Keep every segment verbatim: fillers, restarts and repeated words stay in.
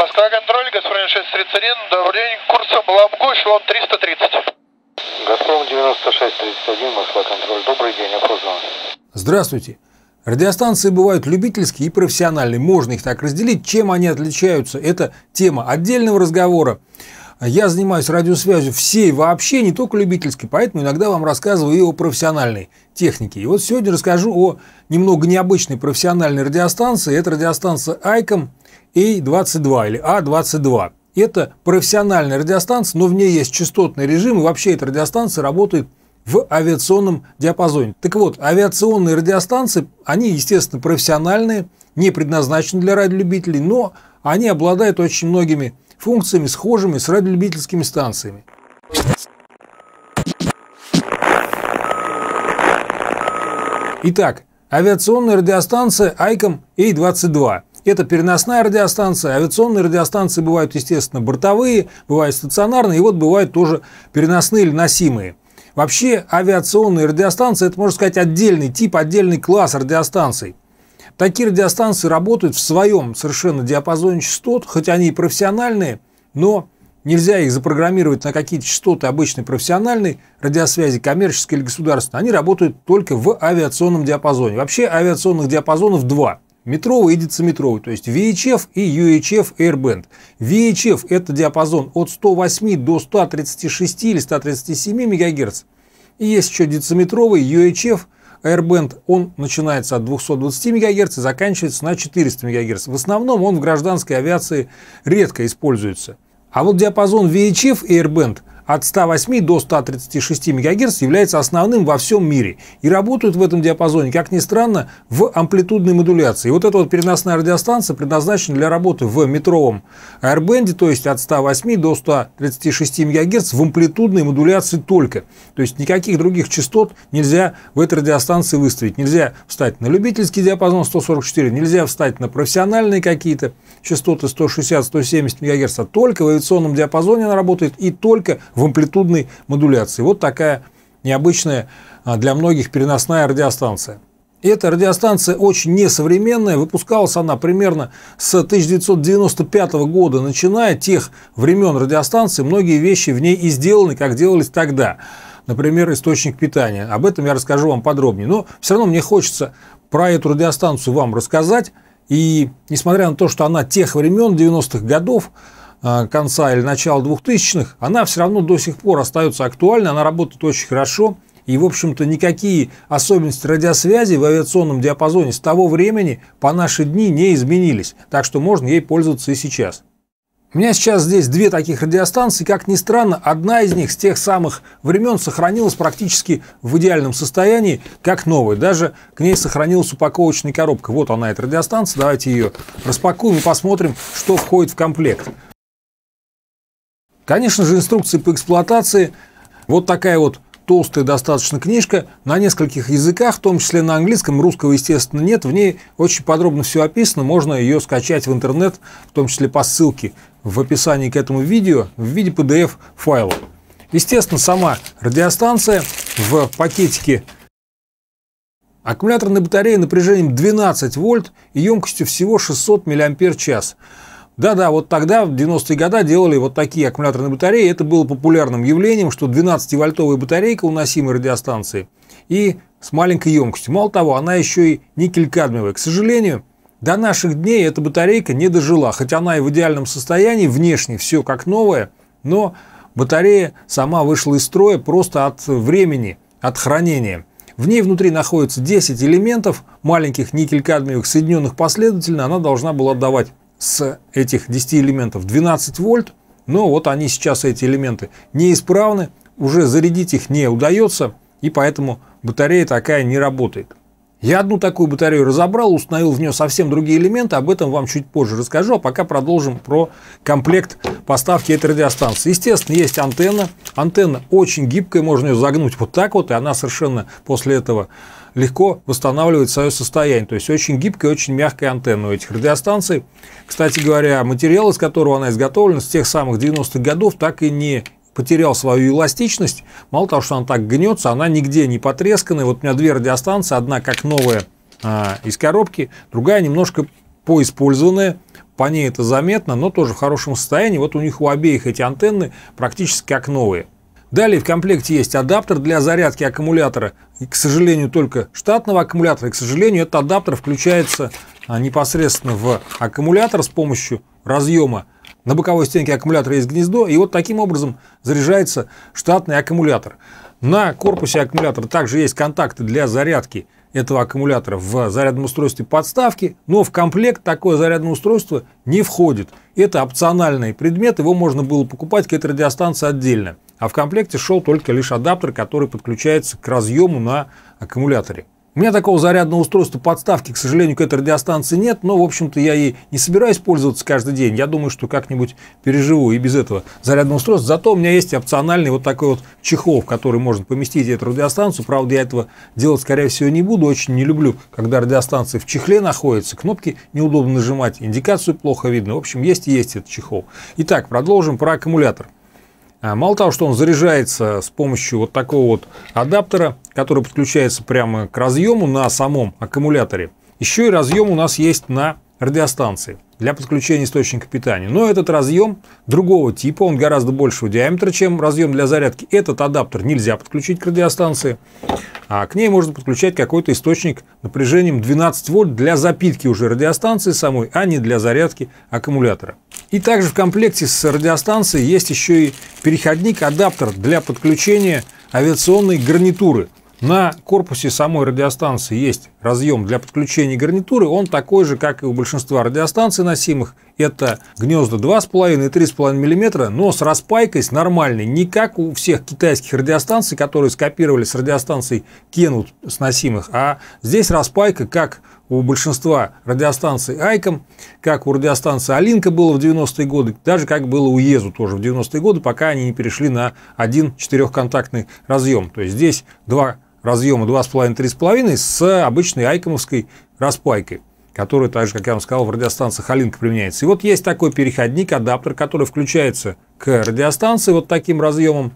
Москва, контроль, Газпром шесть тридцать один, давление курсом Ламгу, эшелон триста тридцать. Газпром девяносто шесть тридцать один, Москва, контроль, добрый день, опознан. Здравствуйте. Радиостанции бывают любительские и профессиональные, можно их так разделить. Чем они отличаются, это тема отдельного разговора. Я занимаюсь радиосвязью всей вообще, не только любительской, поэтому иногда вам рассказываю и о профессиональной технике. И вот сегодня расскажу о немного необычной профессиональной радиостанции. Это радиостанция Айком эй двадцать два или а двадцать два. Это профессиональная радиостанция, но в ней есть частотный режим, и вообще эта радиостанция работает в авиационном диапазоне. Так вот, авиационные радиостанции, они, естественно, профессиональные, не предназначены для радиолюбителей, но они обладают очень многими функциями, схожими с радиолюбительскими станциями. Итак, авиационная радиостанция Айком эй двадцать два. Это переносная радиостанция. Авиационные радиостанции бывают, естественно, бортовые, бывают стационарные, и вот бывают тоже переносные или носимые. Вообще, авиационные радиостанции – это, можно сказать, отдельный тип, отдельный класс радиостанций. Такие радиостанции работают в своем совершенно диапазоне частот, хоть они и профессиональные, но нельзя их запрограммировать на какие-то частоты обычной профессиональной радиосвязи, коммерческой или государственной. Они работают только в авиационном диапазоне. Вообще авиационных диапазонов два. Метровый и дециметровый, то есть ви эйч эф и ю эйч эф Airband. ви эйч эф – это диапазон от ста восьми до ста тридцати шести или ста тридцати семи мегагерц. И есть еще дециметровый ю эйч эф Airband, он начинается от двухсот двадцати мегагерц и заканчивается на четырёхстах мегагерц. В основном он в гражданской авиации редко используется. А вот диапазон ви эйч эф Airband от ста восьми до ста тридцати шести мегагерц является основным во всем мире. И работают в этом диапазоне, как ни странно, в амплитудной модуляции. И вот эта вот переносная радиостанция предназначена для работы в метровом Airband, то есть от ста восьми до ста тридцати шести мегагерц в амплитудной модуляции только. То есть никаких других частот нельзя в этой радиостанции выставить. Нельзя встать на любительский диапазон сто сорок четыре, нельзя встать на профессиональные какие-то частоты сто шестьдесят — сто семьдесят мегагерц, а только в авиационном диапазоне она работает и только в амплитудной модуляции. Вот такая необычная для многих переносная радиостанция. Эта радиостанция очень несовременная, выпускалась она примерно с тысяча девятьсот девяносто пятого года, начиная тех времен радиостанции, многие вещи в ней и сделаны, как делались тогда. Например, источник питания. Об этом я расскажу вам подробнее. Но все равно мне хочется про эту радиостанцию вам рассказать. И несмотря на то, что она тех времен, девяностых годов, конца или начала двухтысячных, она все равно до сих пор остается актуальной, она работает очень хорошо. И, в общем-то, никакие особенности радиосвязи в авиационном диапазоне с того времени по наши дни не изменились. Так что можно ей пользоваться и сейчас. У меня сейчас здесь две таких радиостанции. Как ни странно, одна из них с тех самых времен сохранилась практически в идеальном состоянии, как новая. Даже к ней сохранилась упаковочная коробка. Вот она, эта радиостанция. Давайте ее распакуем и посмотрим, что входит в комплект. Конечно же, инструкции по эксплуатации. Вот такая вот толстая достаточно книжка на нескольких языках, в том числе на английском, русского, естественно, нет. В ней очень подробно все описано, можно ее скачать в интернет, в том числе по ссылке в описании к этому видео в виде пи ди эф файла. Естественно, сама радиостанция в пакетике. Аккумуляторная батарея напряжением двенадцать вольт и емкостью всего шестьсот миллиампер-час. Да-да, вот тогда, в девяностые годы, делали вот такие аккумуляторные батареи. Это было популярным явлением, что двенадцативольтовая батарейка у носимой радиостанции и с маленькой емкостью. Мало того, она еще и никель-кадмиевая. К сожалению, до наших дней эта батарейка не дожила. Хоть она и в идеальном состоянии, внешне все как новое, но батарея сама вышла из строя просто от времени, от хранения. В ней внутри находится десять элементов, маленьких никель-кадмиевых, соединенных последовательно. Она должна была отдавать с этих десяти элементов двенадцать вольт, но вот они сейчас, эти элементы, неисправны, уже зарядить их не удается, и поэтому батарея такая не работает. Я одну такую батарею разобрал, установил в нее совсем другие элементы, об этом вам чуть позже расскажу, а пока продолжим про комплект поставки этой радиостанции. Естественно, есть антенна, антенна очень гибкая, можно ее загнуть вот так вот, и она совершенно после этого легко восстанавливает свое состояние. То есть очень гибкая, очень мягкая антенна у этих радиостанций. Кстати говоря, материал, из которого она изготовлена, с тех самых девяностых годов, так и не потерял свою эластичность. Мало того, что она так гнется, она нигде не потресканная. Вот у меня две радиостанции, одна как новая а, из коробки, другая немножко поиспользованная, по ней это заметно, но тоже в хорошем состоянии. Вот у них у обеих эти антенны практически как новые. Далее в комплекте есть адаптер для зарядки аккумулятора. И, к сожалению, только штатного аккумулятора. И, к сожалению, этот адаптер включается непосредственно в аккумулятор с помощью разъема. На боковой стенке аккумулятора есть гнездо. И вот таким образом заряжается штатный аккумулятор. На корпусе аккумулятора также есть контакты для зарядки этого аккумулятора в зарядном устройстве подставки, но в комплект такое зарядное устройство не входит. Это опциональный предмет, его можно было покупать к этой радиостанции отдельно. А в комплекте шел только лишь адаптер, который подключается к разъему на аккумуляторе. У меня такого зарядного устройства подставки, к сожалению, к этой радиостанции нет, но, в общем-то, я ей не собираюсь пользоваться каждый день. Я думаю, что как-нибудь переживу и без этого зарядного устройства. Зато у меня есть опциональный вот такой вот чехол, в который можно поместить эту радиостанцию. Правда, я этого делать, скорее всего, не буду. Очень не люблю, когда радиостанция в чехле находится. Кнопки неудобно нажимать, индикацию плохо видно. В общем, есть и есть этот чехол. Итак, продолжим про аккумулятор. Мало того, что он заряжается с помощью вот такого вот адаптера, который подключается прямо к разъему на самом аккумуляторе, еще и разъем у нас есть на радиостанции для подключения источника питания. Но этот разъем другого типа, он гораздо большего диаметра, чем разъем для зарядки. Этот адаптер нельзя подключить к радиостанции, а к ней можно подключать какой-то источник напряжением двенадцать вольт для запитки уже радиостанции самой, а не для зарядки аккумулятора. И также в комплекте с радиостанцией есть еще и переходник, адаптер для подключения авиационной гарнитуры. На корпусе самой радиостанции есть разъем для подключения гарнитуры. Он такой же, как и у большинства радиостанций носимых. Это гнезда два и пять и три и пять миллиметра, но с распайкой, с нормальной. Не как у всех китайских радиостанций, которые скопировали с радиостанций Kenwood с носимых. А здесь распайка, как у большинства радиостанций Айком, как у радиостанции Алинка было в девяностые годы, даже как было у Езу тоже в девяностые годы, пока они не перешли на один четырехконтактный разъем. То есть здесь два разъема два и пять и три и пять с обычной айкомовской распайкой, которая, так же, как я вам сказал, в радиостанциях Алинка применяется. И вот есть такой переходник, адаптер, который включается к радиостанции вот таким разъемом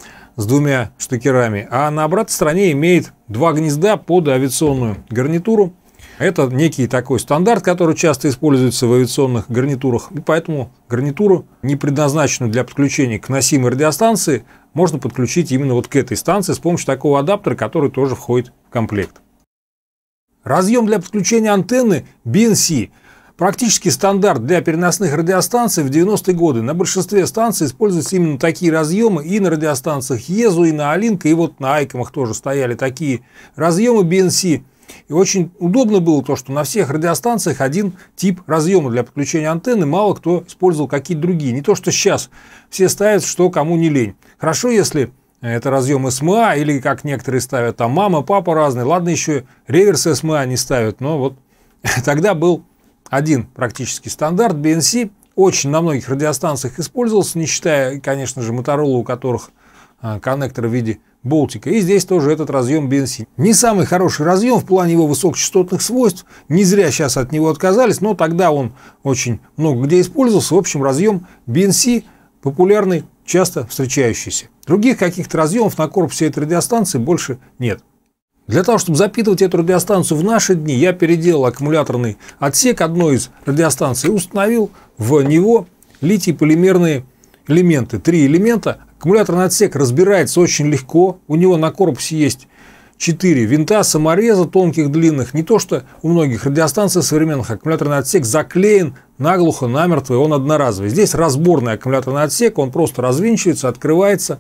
с двумя штекерами, а на обратной стороне имеет два гнезда под авиационную гарнитуру. Это некий такой стандарт, который часто используется в авиационных гарнитурах, и поэтому гарнитуру, не предназначенную для подключения к носимой радиостанции, можно подключить именно вот к этой станции с помощью такого адаптера, который тоже входит в комплект. Разъем для подключения антенны би эн си. Практически стандарт для переносных радиостанций в девяностые годы. На большинстве станций используются именно такие разъемы, и на радиостанциях Езу, и на Алинка, и вот на Айкомах тоже стояли такие разъемы би эн си. И очень удобно было то, что на всех радиостанциях один тип разъема для подключения антенны, мало кто использовал какие-то другие. Не то, что сейчас все ставят, что кому не лень. Хорошо, если это разъем эс эм а, или как некоторые ставят, там мама, папа разные. Ладно, еще реверс эс эм а не ставят, но вот тогда был один практически стандарт би эн си. Очень на многих радиостанциях использовался, не считая, конечно же, Motorola, у которых коннектор в виде болтика. И здесь тоже этот разъем би эн си. Не самый хороший разъем в плане его высокочастотных свойств. Не зря сейчас от него отказались, но тогда он очень много где использовался. В общем, разъем би эн си популярный, часто встречающийся. Других каких-то разъемов на корпусе этой радиостанции больше нет. Для того, чтобы запитывать эту радиостанцию в наши дни, я переделал аккумуляторный отсек одной из радиостанций и установил в него литий-полимерные элементы. Три элемента. Аккумуляторный отсек разбирается очень легко. У него на корпусе есть четыре винта, самореза тонких, длинных. Не то, что у многих радиостанций современных аккумуляторный отсек заклеен наглухо, намертво, и он одноразовый. Здесь разборный аккумуляторный отсек, он просто развинчивается, открывается.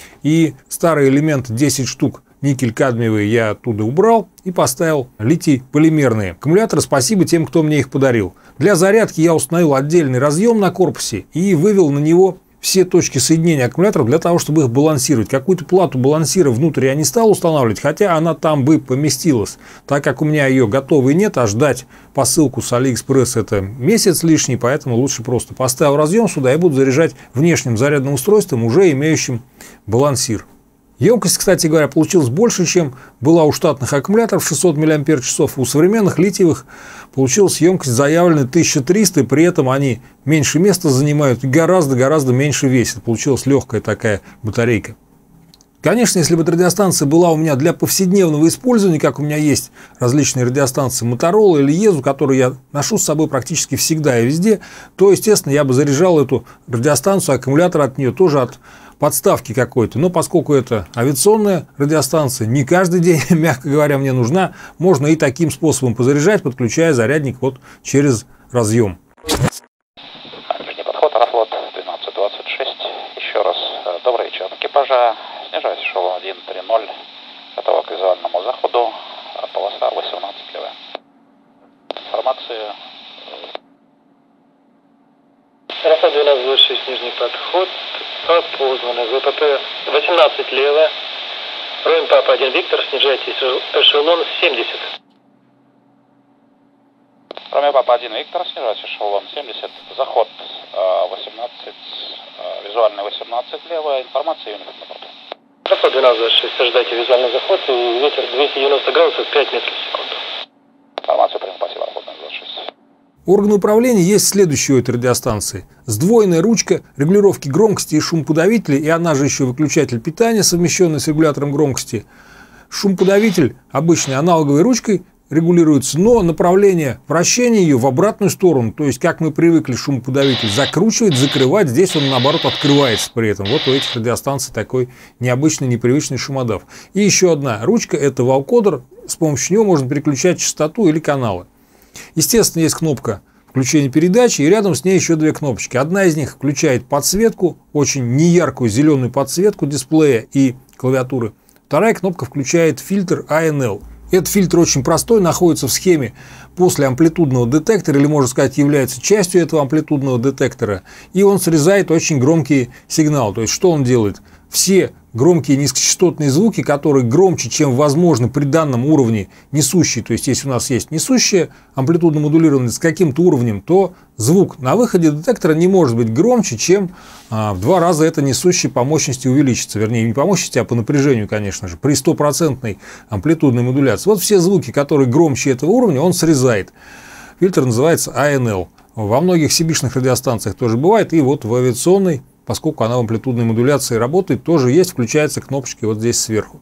И старые элементы, десять штук, никель-кадмиевые, я оттуда убрал и поставил литий-полимерные аккумуляторы. Спасибо тем, кто мне их подарил. Для зарядки я установил отдельный разъем на корпусе и вывел на него все точки соединения аккумуляторов для того, чтобы их балансировать. Какую-то плату балансира внутрь я не стал устанавливать, хотя она там бы поместилась. Так как у меня ее готовой нет, а ждать посылку с Алиэкспресс это месяц лишний, поэтому лучше просто поставил разъем сюда и буду заряжать внешним зарядным устройством, уже имеющим балансир. Емкость, кстати говоря, получилась больше, чем была у штатных аккумуляторов, шестьсот миллиампер-часов. У современных литиевых получилась емкость заявленная тысяча триста, и при этом они меньше места занимают и гораздо-гораздо меньше весят. Получилась легкая такая батарейка. Конечно, если бы эта радиостанция была у меня для повседневного использования, как у меня есть различные радиостанции Motorola или Езу, которые я ношу с собой практически всегда и везде, то, естественно, я бы заряжал эту радиостанцию, аккумулятор от нее тоже от подставки какой-то. Но поскольку это авиационная радиостанция, не каждый день, мягко говоря, мне нужна, можно и таким способом позаряжать, подключая зарядник вот через разъем. Ближний подход, Аэрофлот двенадцать двадцать шесть. Еще раз добрый вечер экипажа. Снижаюсь, эшелон один три ноль. Готова к визуальному заходу. Полоса восемнадцать левая. Информация. Аэрофлот двенадцать двадцать шесть, нижний подход. Опознано. ВПП восемнадцать левая. Роем Папа один Виктор. Снижайтесь, эшелон семьдесят. Роем Папа один Виктор. Снижаюсь, эшелон семьдесят. Заход восемнадцать. Визуальный восемнадцать левая. Информация юнит на борту. Аэрофлот двенадцать двадцать шесть. Ожидайте визуальный заход. И ветер двести девяносто градусов, пять метров в секунду. Информацию принял, спасибо. Аэрофлот двенадцать двадцать шесть. Орган управления есть следующий у этой радиостанции. Сдвоенная ручка регулировки громкости и шумоподавителя, и она же еще выключатель питания, совмещенный с регулятором громкости. Шумоподавитель обычной аналоговой ручкой регулируется, но направление вращения ее в обратную сторону. То есть, как мы привыкли шумоподавитель закручивать, закрывать, здесь он, наоборот, открывается при этом. Вот у этих радиостанций такой необычный, непривычный шумодав. И еще одна ручка – это валкодер. С помощью него можно переключать частоту или каналы. Естественно, есть кнопка включения передачи, и рядом с ней еще две кнопочки. Одна из них включает подсветку, очень неяркую зеленую подсветку дисплея и клавиатуры. Вторая кнопка включает фильтр эй эн эл. Этот фильтр очень простой, находится в схеме после амплитудного детектора, или, можно сказать, является частью этого амплитудного детектора, и он срезает очень громкий сигнал. То есть, что он делает? Все громкие низкочастотные звуки, которые громче, чем возможно при данном уровне несущие, то есть если у нас есть несущие амплитудно модулированные с каким-то уровнем, то звук на выходе детектора не может быть громче, чем а, в два раза это несущий по мощности увеличится. Вернее, не по мощности, а по напряжению, конечно же, при стопроцентной амплитудной модуляции. Вот все звуки, которые громче этого уровня, он срезает. Фильтр называется эй эн эл. Во многих сибишных радиостанциях тоже бывает, и вот в авиационной, поскольку она в амплитудной модуляции работает, тоже есть, включаются кнопочки вот здесь сверху.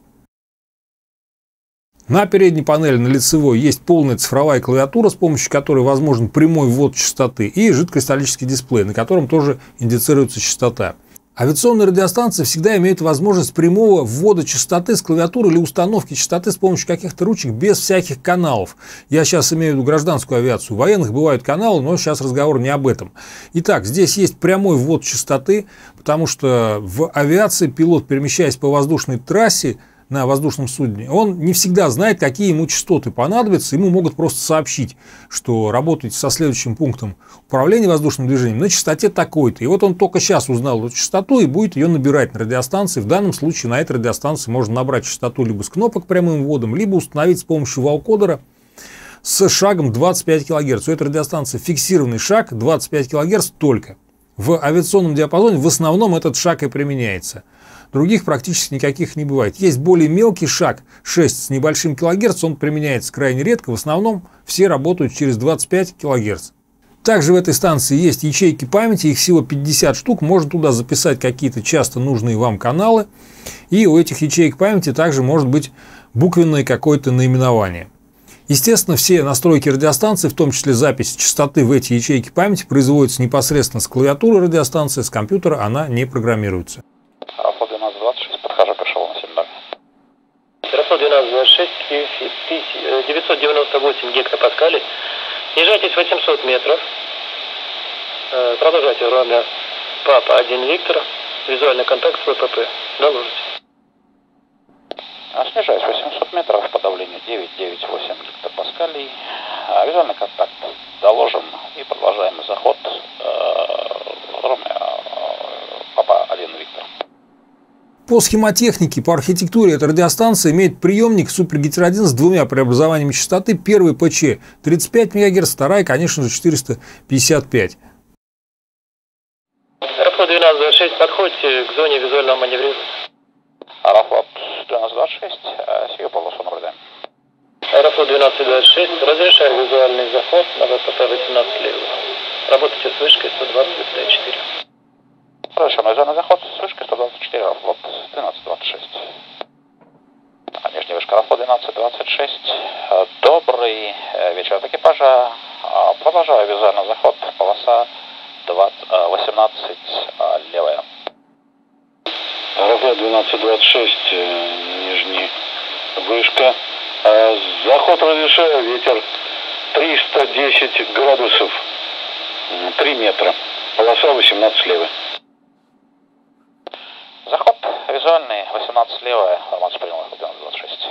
На передней панели, на лицевой, есть полная цифровая клавиатура, с помощью которой возможен прямой ввод частоты, и жидкокристаллический дисплей, на котором тоже индицируется частота. Авиационные радиостанции всегда имеют возможность прямого ввода частоты с клавиатуры или установки частоты с помощью каких-то ручек без всяких каналов. Я сейчас имею в виду гражданскую авиацию. У военных бывают каналы, но сейчас разговор не об этом. Итак, здесь есть прямой ввод частоты, потому что в авиации пилот, перемещаясь по воздушной трассе, на воздушном судне, он не всегда знает, какие ему частоты понадобятся. Ему могут просто сообщить, что работаете со следующим пунктом управления воздушным движением на частоте такой-то. И вот он только сейчас узнал эту частоту и будет ее набирать на радиостанции. В данном случае на этой радиостанции можно набрать частоту либо с кнопок прямым вводом, либо установить с помощью валкодера с шагом двадцать пять килогерц. У этой радиостанции фиксированный шаг двадцать пять килогерц только. В авиационном диапазоне в основном этот шаг и применяется. Других практически никаких не бывает. Есть более мелкий шаг, шесть с небольшим килогерц, он применяется крайне редко. В основном все работают через двадцать пять килогерц. Также в этой станции есть ячейки памяти, их всего пятьдесят штук. Можно туда записать какие-то часто нужные вам каналы. И у этих ячеек памяти также может быть буквенное какое-то наименование. Естественно, все настройки радиостанции, в том числе запись частоты в эти ячейки памяти, производятся непосредственно с клавиатуры радиостанции, с компьютера она не программируется. Аэрофлот двенадцать двадцать шесть, подхожу к эшелону семь ноль. Аэрофлот двенадцать двадцать шесть, девятьсот девяносто восемь гектопаскалей. Снижайтесь восемьсот метров. Продолжайте время Папа один Виктор. Визуальный контакт с ВПП. Доложите. Снижаюсь восемьсот метров по давлению девять девять восемь гектопаскалей. Визуальный контакт доложен и продолжаем заход. Папа один Виктор. По схемотехнике, по архитектуре эта радиостанция имеет приемник Супергетер один с двумя преобразованиями частоты. Первый ПЧ тридцать пять мегагерц, вторая, конечно же, четыреста пятьдесят пять. Аэрофлот двенадцать двадцать шесть, подходите к зоне визуального маневрирования. Аэрофлот двенадцать двадцать шесть, сию полосу наблюдаем. Аэрофлот двенадцать двадцать шесть, разрешаю визуальный заход на ВПП восемнадцать левый. Работайте с вышкой сто двадцать четыре. Разрешенный визуальный заход с вышкой сто двадцать четыре, Аэрофлот двенадцать двадцать шесть. двенадцать двадцать шесть. Добрый вечер от экипажа. Продолжаю визуальный заход. Полоса восемнадцать левая. Аэрофлот двенадцать двадцать шесть, нижний вышка. Заход разрешаю, ветер триста десять градусов, три метра. Полоса восемнадцать левая. Заход визуальный, восемнадцать левая, информация приняла двенадцать двадцать шесть.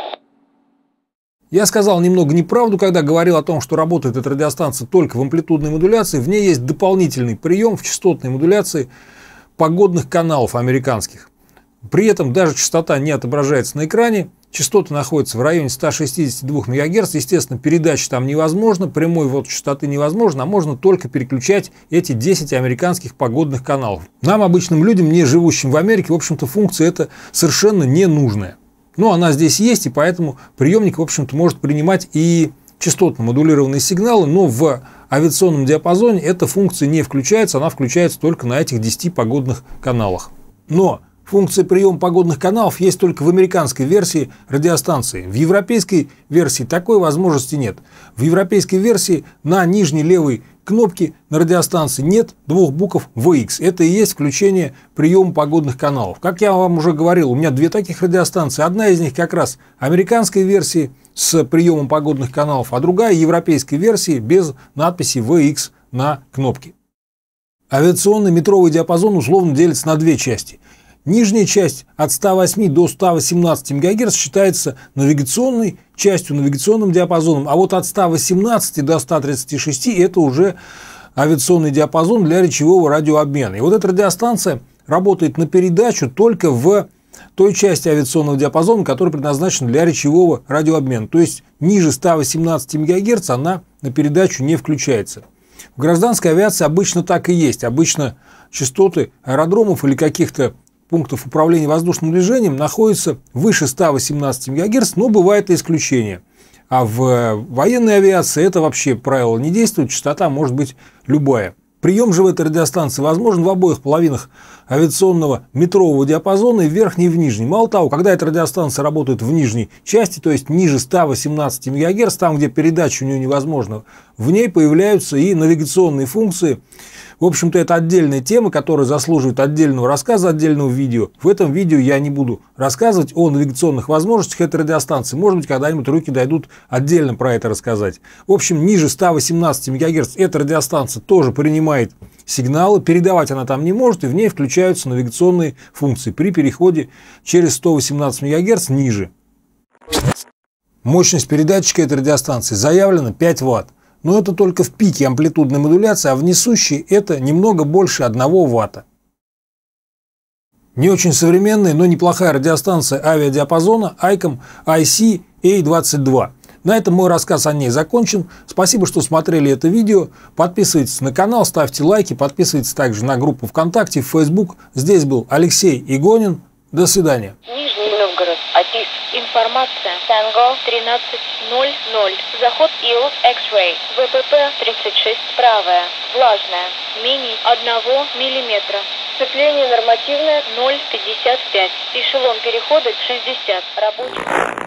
Я сказал немного неправду, когда говорил о том, что работает эта радиостанция только в амплитудной модуляции. В ней есть дополнительный прием в частотной модуляции погодных каналов американских. При этом даже частота не отображается на экране. Частоты находятся в районе ста шестидесяти двух мегагерц. Естественно, передача там невозможна, прямой ввод частоты невозможно, а можно только переключать эти десять американских погодных каналов. Нам, обычным людям, не живущим в Америке, в общем-то, функция эта совершенно не нужная. Но она здесь есть, и поэтому приемник, в общем-то, может принимать и частотно модулированные сигналы, но в авиационном диапазоне эта функция не включается, она включается только на этих десяти погодных каналах. Но функция приема погодных каналов есть только в американской версии радиостанции. В европейской версии такой возможности нет. В европейской версии на нижней левой кнопке на радиостанции нет двух букв ви икс. Это и есть включение приема погодных каналов. Как я вам уже говорил, у меня две таких радиостанции. Одна из них как раз американской версии с приемом погодных каналов, а другая европейской версии без надписи ви икс на кнопке. Авиационный метровый диапазон условно делится на две части. Нижняя часть от ста восьми до ста восемнадцати мегагерц считается навигационной частью, навигационным диапазоном, а вот от ста восемнадцати до ста тридцати шести это уже авиационный диапазон для речевого радиообмена. И вот эта радиостанция работает на передачу только в той части авиационного диапазона, которая предназначена для речевого радиообмена. То есть ниже ста восемнадцати мегагерц она на передачу не включается. В гражданской авиации обычно так и есть. Обычно частоты аэродромов или каких-то пунктов управления воздушным движением находятся выше ста восемнадцати мегагерц, но бывает и исключение. А в военной авиации это вообще правило не действует, частота может быть любая. Прием же в этой радиостанции возможен в обоих половинах авиационного метрового диапазона, и в верхней, и в нижней. Мало того, когда эта радиостанция работает в нижней части, то есть ниже ста восемнадцати мегагерц, там, где передача у нее невозможна, в ней появляются и навигационные функции. В общем-то, это отдельная тема, которая заслуживает отдельного рассказа, отдельного видео. В этом видео я не буду рассказывать о навигационных возможностях этой радиостанции. Может быть, когда-нибудь руки дойдут отдельно про это рассказать. В общем, ниже ста восемнадцати мегагерц эта радиостанция тоже принимает сигналы. Передавать она там не может, и в ней включаются навигационные функции при переходе через сто восемнадцать мегагерц ниже. Мощность передатчика этой радиостанции заявлена пять ватт. Но это только в пике амплитудной модуляции, а в несущей это немного больше одного ватта. Не очень современная, но неплохая радиостанция авиадиапазона айком ай си эй двадцать два. На этом мой рассказ о ней закончен. Спасибо, что смотрели это видео. Подписывайтесь на канал, ставьте лайки, подписывайтесь также на группу ВКонтакте, в Facebook. Здесь был Алексей Игонин. До свидания. Нижний Новгород, АТИС. Информация. Танго тринадцать ноль ноль. Заход ил X-Ray. ВПП тридцать шесть правая. Влажная. Менее одного миллиметра. Сцепление нормативное ноль пятьдесят пять. Эшелон перехода шестьдесят. Рабочий.